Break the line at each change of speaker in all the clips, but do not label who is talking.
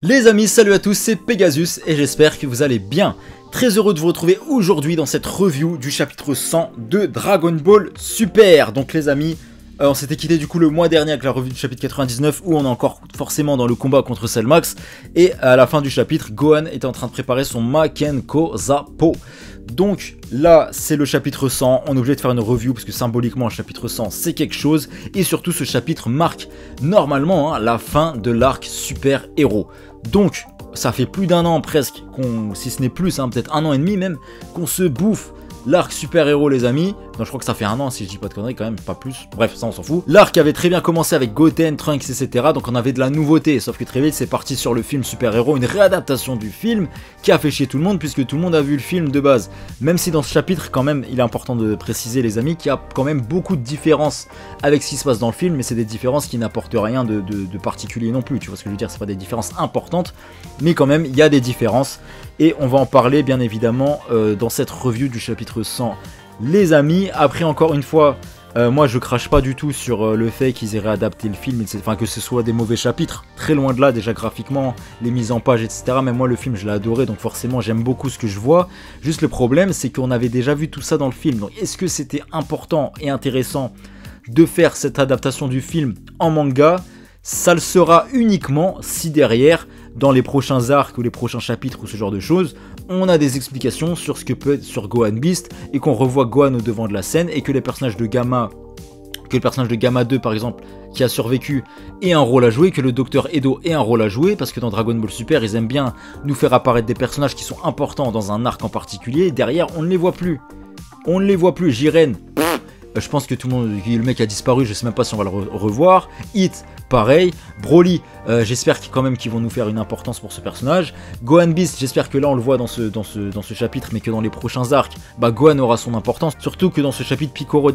Les amis, salut à tous, c'est Pegasus et j'espère que vous allez bien. Très heureux de vous retrouver aujourd'hui dans cette review du chapitre 100 de Dragon Ball Super. Donc les amis, on s'était quitté du coup le mois dernier avec la revue du chapitre 99 où on est encore forcément dans le combat contre Cell Max. Et à la fin du chapitre, Gohan était en train de préparer son Makenko Zappo. Donc là c'est le chapitre 100, on est obligé de faire une review parce que symboliquement le chapitre 100 c'est quelque chose. Et surtout ce chapitre marque normalement la fin de l'arc super héros. Donc ça fait plus d'un an presque, si ce n'est plus, peut-être un an et demi même, qu'on se bouffe l'arc super héros les amis. Non, je crois que ça fait un an si je dis pas de conneries quand même, pas plus. Bref, ça on s'en fout. L'arc avait très bien commencé avec Goten, Trunks, etc. Donc on avait de la nouveauté, sauf que très vite c'est parti sur le film super héros, une réadaptation du film qui a fait chier tout le monde puisque tout le monde a vu le film de base. Même si dans ce chapitre quand même, il est important de préciser les amis qu'il y a quand même beaucoup de différences avec ce qui se passe dans le film, mais c'est des différences qui n'apportent rien de particulier non plus. Tu vois ce que je veux dire, c'est pas des différences importantes, mais quand même il y a des différences. Et on va en parler bien évidemment dans cette review du chapitre 100 les amis. Après encore une fois, moi je crache pas du tout sur le fait qu'ils aient réadapté le film, enfin que ce soit des mauvais chapitres, très loin de là, déjà graphiquement, les mises en page etc. Mais moi le film je l'ai adoré, donc forcément j'aime beaucoup ce que je vois. Juste le problème c'est qu'on avait déjà vu tout ça dans le film, donc est-ce que c'était important et intéressant de faire cette adaptation du film en manga? Ça le sera uniquement si derrière, dans les prochains arcs ou les prochains chapitres ou ce genre de choses, on a des explications sur ce que peut être sur Gohan Beast et qu'on revoit Gohan au devant de la scène et que les personnages de Gamma, que le personnage de Gamma 2 par exemple, qui a survécu, ait un rôle à jouer, que le docteur Edo ait un rôle à jouer, parce que dans Dragon Ball Super, ils aiment bien nous faire apparaître des personnages qui sont importants dans un arc en particulier, et derrière, on ne les voit plus. On ne les voit plus. Jiren, je pense que tout le monde, le mec a disparu, je sais même pas si on va le revoir. Hit, pareil. Broly, j'espère quand même qu'ils vont nous faire une importance pour ce personnage. Gohan Beast, j'espère que là on le voit dans ce chapitre, mais que dans les prochains arcs, Gohan aura son importance. Surtout que dans ce chapitre,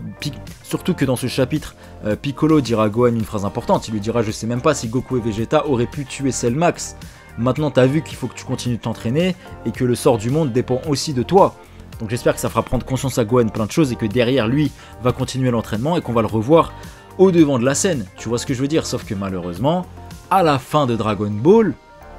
Piccolo dira à Gohan une phrase importante. Il lui dira, je sais même pas si Goku et Vegeta auraient pu tuer Cell Max. Maintenant t'as vu qu'il faut que tu continues de t'entraîner et que le sort du monde dépend aussi de toi. Donc j'espère que ça fera prendre conscience à Gohan plein de choses et que derrière lui va continuer l'entraînement et qu'on va le revoir au devant de la scène. Tu vois ce que je veux dire? Sauf que malheureusement, à la fin de Dragon Ball,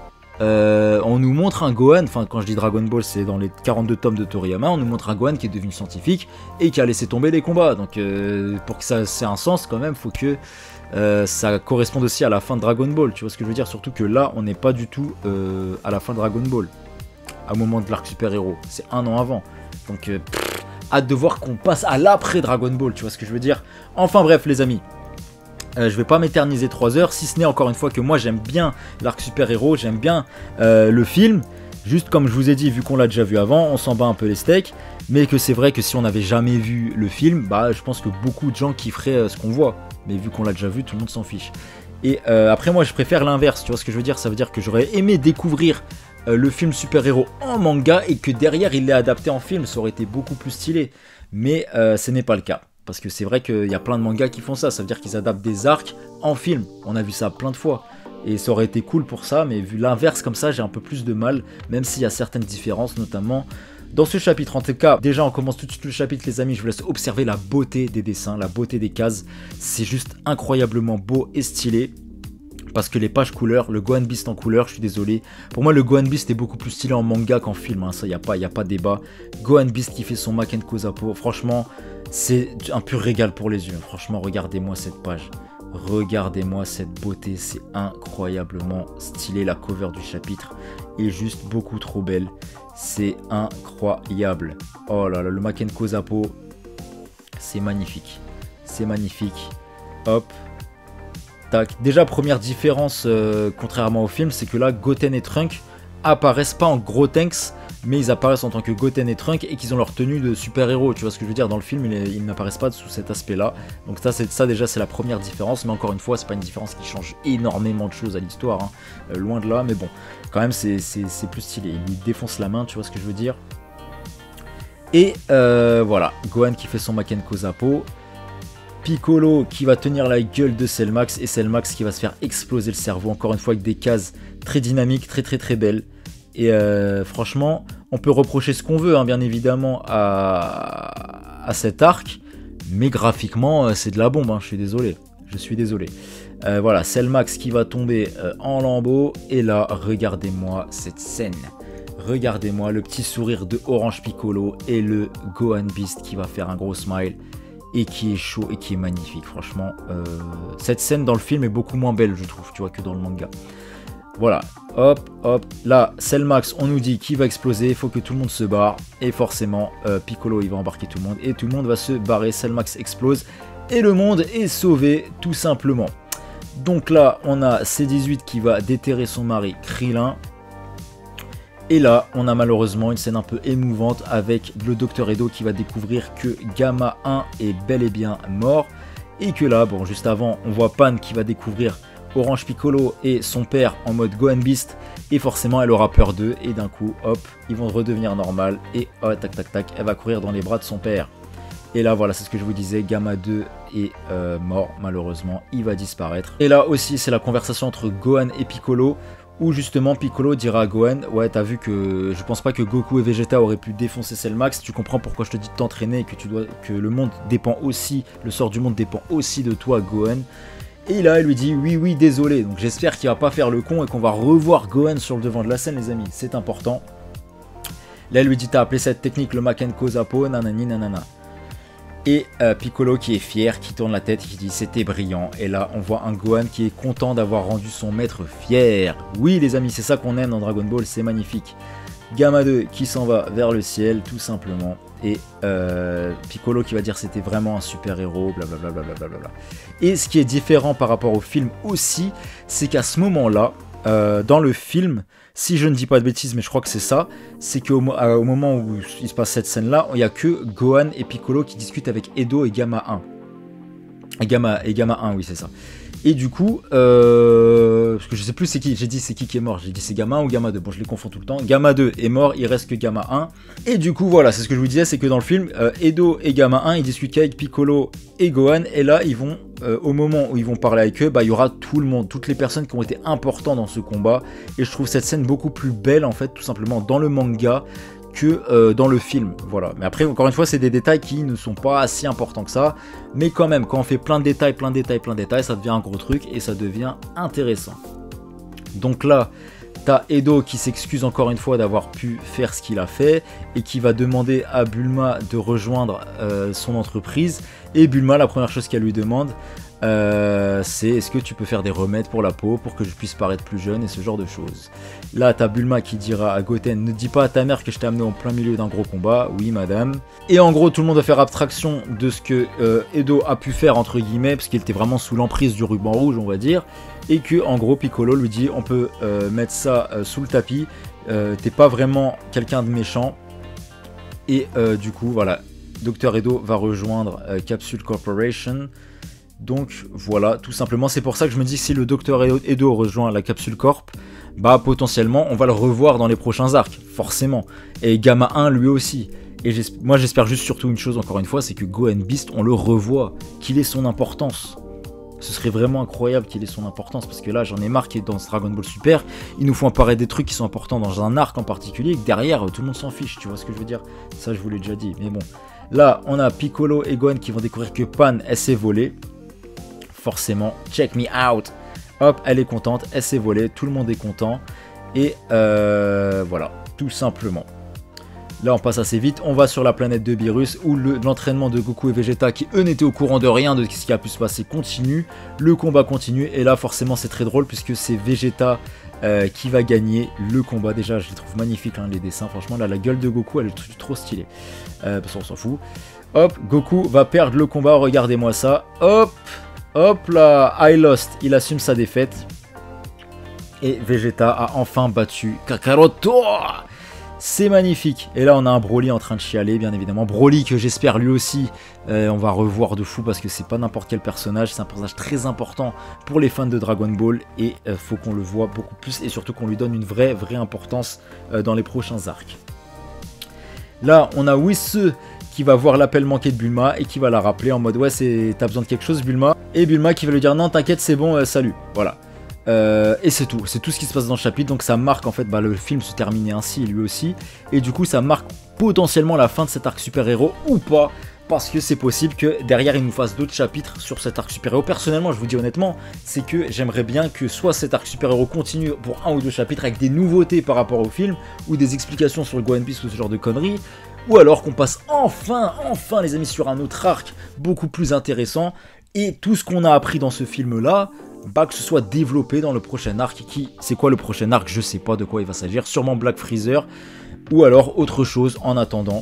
on nous montre un Gohan, enfin quand je dis Dragon Ball c'est dans les 42 tomes de Toriyama, on nous montre un Gohan qui est devenu scientifique et qui a laissé tomber les combats. Donc pour que ça ait un sens quand même, faut que ça corresponde aussi à la fin de Dragon Ball. Tu vois ce que je veux dire? Surtout que là on n'est pas du tout à la fin de Dragon Ball, au moment de l'arc super héros, c'est un an avant. Donc hâte de voir qu'on passe à l'après Dragon Ball, tu vois ce que je veux dire. Enfin bref les amis, je vais pas m'éterniser 3 heures, si ce n'est encore une fois que moi j'aime bien l'arc super héros, j'aime bien le film. Juste comme je vous ai dit, vu qu'on l'a déjà vu avant, on s'en bat un peu les steaks. Mais que c'est vrai que si on n'avait jamais vu le film, je pense que beaucoup de gens kifferaient ce qu'on voit. Mais vu qu'on l'a déjà vu, tout le monde s'en fiche. Et après moi je préfère l'inverse, tu vois ce que je veux dire. Ça veut dire que j'aurais aimé découvrir le film super-héros en manga et que derrière il l'ait adapté en film, ça aurait été beaucoup plus stylé. Mais ce n'est pas le cas. Parce que c'est vrai qu'il y a plein de mangas qui font ça, ça veut dire qu'ils adaptent des arcs en film. On a vu ça plein de fois. Et ça aurait été cool pour ça, mais vu l'inverse comme ça, j'ai un peu plus de mal, même s'il y a certaines différences, notamment dans ce chapitre. En tout cas, déjà on commence tout de suite le chapitre les amis, je vous laisse observer la beauté des dessins, la beauté des cases. C'est juste incroyablement beau et stylé. Parce que les pages couleurs, le Gohan Beast en couleur, je suis désolé. Pour moi, le Gohan Beast est beaucoup plus stylé en manga qu'en film. Ça, y a pas débat. Gohan Beast qui fait son Makenko Zappo. Franchement, c'est un pur régal pour les yeux. Franchement, regardez-moi cette page. Regardez-moi cette beauté. C'est incroyablement stylé. La cover du chapitre est juste beaucoup trop belle. C'est incroyable. Oh là là, le Makenko Zappo. C'est magnifique. C'est magnifique. Hop. Tac. Déjà première différence contrairement au film, c'est que là Goten et Trunks apparaissent pas en gros Tanks, mais ils apparaissent en tant que Goten et Trunks et qu'ils ont leur tenue de super héros. Tu vois ce que je veux dire? Dans le film ils n'apparaissent pas sous cet aspect là. Donc ça déjà c'est la première différence, mais encore une fois c'est pas une différence qui change énormément de choses à l'histoire, loin de là, mais bon quand même c'est plus stylé. Il lui défonce la main, tu vois ce que je veux dire. Et voilà, Gohan qui fait son Makenko Zappo. Piccolo qui va tenir la gueule de Cell Max et Cell Max qui va se faire exploser le cerveau, encore une fois avec des cases très dynamiques, très belles. Et franchement, on peut reprocher ce qu'on veut, bien évidemment, à cet arc, mais graphiquement, c'est de la bombe, je suis désolé. Voilà, Cellmax qui va tomber en lambeaux. Et là, regardez-moi cette scène. Regardez-moi le petit sourire de Orange Piccolo et le Gohan Beast qui va faire un gros smile et qui est chaud et qui est magnifique. Franchement, cette scène dans le film est beaucoup moins belle, je trouve, tu vois, que dans le manga. Voilà, hop, hop. Là, Cellmax, on nous dit qu'il va exploser, il faut que tout le monde se barre. Et forcément, Piccolo, il va embarquer tout le monde et tout le monde va se barrer. Cellmax explose et le monde est sauvé, tout simplement. Donc là, on a C18 qui va déterrer son mari Krillin. Et là, on a malheureusement une scène un peu émouvante avec le Dr Edo qui va découvrir que Gamma 1 est bel et bien mort. Et que là, bon, juste avant, on voit Pan qui va découvrir Orange Piccolo et son père en mode Gohan Beast. Et forcément, elle aura peur d'eux. Et d'un coup, hop, ils vont redevenir normal. Et oh, tac, tac, tac, elle va courir dans les bras de son père. Et là, voilà, c'est ce que je vous disais, Gamma 2 est mort, malheureusement. Il va disparaître. Et là aussi, c'est la conversation entre Gohan et Piccolo. Où justement Piccolo dira à Gohan, ouais t'as vu que je pense pas que Goku et Vegeta auraient pu défoncer Cellmax, tu comprends pourquoi je te dis de t'entraîner et que le monde dépend aussi, le sort du monde dépend aussi de toi Gohan. Et là elle lui dit oui désolé, donc j'espère qu'il va pas faire le con et qu'on va revoir Gohan sur le devant de la scène les amis, c'est important. Là elle lui dit t'as appelé cette technique le Makenko Zappo, nanani nanana. Et Piccolo qui est fier, qui tourne la tête, qui dit c'était brillant. Et là on voit un Gohan qui est content d'avoir rendu son maître fier. Oui les amis, c'est ça qu'on aime dans Dragon Ball, c'est magnifique. Gamma 2 qui s'en va vers le ciel tout simplement. Et Piccolo qui va dire c'était vraiment un super héros, blablabla. Blablabla. Et ce qui est différent par rapport au film aussi, c'est qu'à ce moment-là, dans le film, si je ne dis pas de bêtises, mais je crois que c'est ça, c'est qu'au moment où il se passe cette scène-là, il n'y a que Gohan et Piccolo qui discutent avec Edo et Gamma 1. Et Gamma 1, oui, c'est ça. Et du coup, parce que je sais plus c'est qui, j'ai dit c'est qui est mort, j'ai dit c'est Gamma 1 ou Gamma 2, bon je les confonds tout le temps. Gamma 2 est mort, il reste que Gamma 1. Et du coup voilà, c'est ce que je vous disais, c'est que dans le film, Edo et Gamma 1, ils discutent qu'avec Piccolo et Gohan, et là ils vont, au moment où ils vont parler avec eux, bah il y aura tout le monde, toutes les personnes qui ont été importantes dans ce combat. Et je trouve cette scène beaucoup plus belle en fait, tout simplement dans le manga, que dans le film, voilà. Mais après, encore une fois, c'est des détails qui ne sont pas si importants que ça, mais quand même, quand on fait plein de détails, ça devient un gros truc et ça devient intéressant. Donc là, t'as Edo qui s'excuse encore une fois d'avoir pu faire ce qu'il a fait et qui va demander à Bulma de rejoindre son entreprise. Et Bulma, la première chose qu'elle lui demande, c'est est-ce que tu peux faire des remèdes pour la peau pour que je puisse paraître plus jeune et ce genre de choses. Là t'as Bulma qui dira à Goten ne dis pas à ta mère que je t'ai amené en plein milieu d'un gros combat. Oui madame. Et en gros tout le monde va faire abstraction de ce que Edo a pu faire entre guillemets parce qu'il était vraiment sous l'emprise du ruban rouge on va dire. Et que en gros Piccolo lui dit on peut mettre ça sous le tapis, t'es pas vraiment quelqu'un de méchant. Et du coup voilà, Dr Edo va rejoindre Capsule Corporation. Donc voilà, tout simplement, c'est pour ça que je me dis que si le Dr Edo rejoint la Capsule Corp, bah potentiellement on va le revoir dans les prochains arcs, forcément. Et Gamma 1 lui aussi. Et moi j'espère juste surtout une chose encore une fois, c'est que Gohan Beast on le revoit, qu'il ait son importance. Ce serait vraiment incroyable qu'il ait son importance, parce que là j'en ai marre qu'il est dans ce Dragon Ball Super, il nous faut apparaître des trucs qui sont importants dans un arc en particulier, et que derrière tout le monde s'en fiche, tu vois ce que je veux dire. Ça je vous l'ai déjà dit, mais bon. Là on a Piccolo et Gohan qui vont découvrir que Pan elle s'est volée. Forcément, check me out. Hop, elle est contente, elle s'est volée, tout le monde est content. Et voilà, tout simplement. Là, on passe assez vite. On va sur la planète de Beerus où l'entraînement de Goku et Vegeta, qui eux n'étaient au courant de rien de ce qui a pu se passer, continue. Le combat continue. Et là, forcément, c'est très drôle puisque c'est Vegeta qui va gagner le combat. Déjà, je les trouve magnifiques, hein, les dessins. Franchement, là, la gueule de Goku, elle est trop stylée. Parce qu'on s'en fout. Hop, Goku va perdre le combat. Regardez-moi ça. Hop. Hop là, I lost, il assume sa défaite. Et Vegeta a enfin battu Kakaroto. C'est magnifique. Et là on a un Broly en train de chialer bien évidemment. Broly que j'espère lui aussi on va revoir de fou parce que c'est pas n'importe quel personnage. C'est un personnage très important pour les fans de Dragon Ball. Et faut qu'on le voit beaucoup plus et surtout qu'on lui donne une vraie importance dans les prochains arcs. Là on a Whis qui va voir l'appel manqué de Bulma et qui va la rappeler en mode ouais t'as besoin de quelque chose Bulma. Et Bulma qui va lui dire non t'inquiète c'est bon salut. Voilà. Et c'est tout ce qui se passe dans le chapitre. Donc ça marque en fait le film se terminait ainsi lui aussi. Et du coup ça marque potentiellement la fin de cet arc super héros ou pas. parce que c'est possible que derrière il nous fasse d'autres chapitres sur cet arc super-héros. Personnellement, je vous dis honnêtement, c'est que j'aimerais bien que soit cet arc super-héros continue pour 1 ou 2 chapitres avec des nouveautés par rapport au film, ou des explications sur le One Piece ou ce genre de conneries, ou alors qu'on passe enfin les amis sur un autre arc beaucoup plus intéressant, et tout ce qu'on a appris dans ce film là, bah, que ce soit développé dans le prochain arc. C'est quoi le prochain arc? Je sais pas de quoi il va s'agir, sûrement Black Freezer, ou alors autre chose en attendant.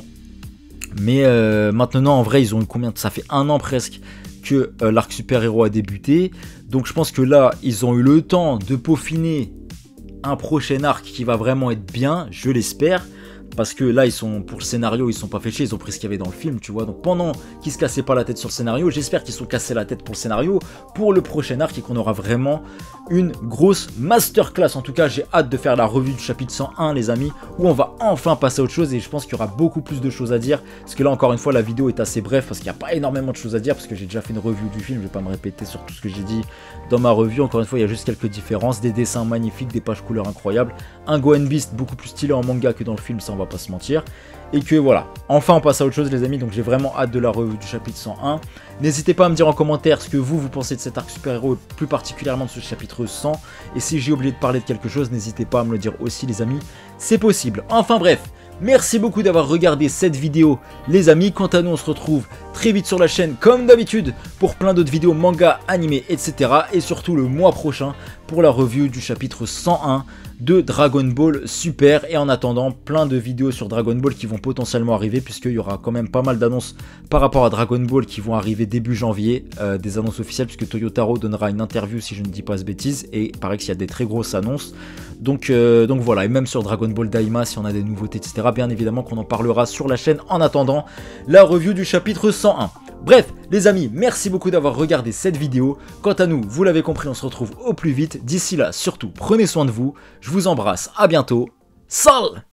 Mais maintenant en vrai ils ont eu combien? Ça fait 1 an presque que l'arc super-héros a débuté, donc je pense que là ils ont eu le temps de peaufiner un prochain arc qui va vraiment être bien, je l'espère. Parce que là, pour le scénario, ils sont pas fait chier, ils ont pris ce qu'il y avait dans le film, tu vois. Donc pendant qu'ils se cassaient pas la tête sur le scénario, j'espère qu'ils se sont cassés la tête pour le scénario, pour le prochain arc, et qu'on aura vraiment une grosse masterclass. En tout cas, j'ai hâte de faire la revue du chapitre 101, les amis, où on va enfin passer à autre chose, et je pense qu'il y aura beaucoup plus de choses à dire. Parce que là, encore une fois, la vidéo est assez brève, parce qu'il n'y a pas énormément de choses à dire, parce que j'ai déjà fait une revue du film, je vais pas me répéter sur tout ce que j'ai dit dans ma revue. Encore une fois, il y a juste quelques différences, des dessins magnifiques, des pages couleurs incroyables, un Gohan Beast beaucoup plus stylé en manga que dans le film, ça on va pas se mentir, et que voilà, enfin on passe à autre chose les amis. Donc j'ai vraiment hâte de la revue du chapitre 101. N'hésitez pas à me dire en commentaire ce que vous pensez de cet arc super-héros, et plus particulièrement de ce chapitre 100, et si j'ai oublié de parler de quelque chose, n'hésitez pas à me le dire aussi les amis, c'est possible. Enfin bref, merci beaucoup d'avoir regardé cette vidéo les amis. Quant à nous, on se retrouve très vite sur la chaîne comme d'habitude pour plein d'autres vidéos manga, animés, etc. Et surtout le mois prochain pour la revue du chapitre 101 de Dragon Ball Super. Et en attendant, plein de vidéos sur Dragon Ball qui vont potentiellement arriver, puisqu'il y aura quand même pas mal d'annonces par rapport à Dragon Ball qui vont arriver début janvier, des annonces officielles, puisque Toyotaro donnera une interview si je ne dis pas de bêtises, et il paraît qu'il y a des très grosses annonces. Donc voilà, et même sur Dragon Ball Daima, si on a des nouveautés, etc., bien évidemment qu'on en parlera sur la chaîne en attendant la review du chapitre 101. Bref, les amis, merci beaucoup d'avoir regardé cette vidéo. Quant à nous, vous l'avez compris, on se retrouve au plus vite. D'ici là, surtout, prenez soin de vous. Je vous embrasse, à bientôt. Salut!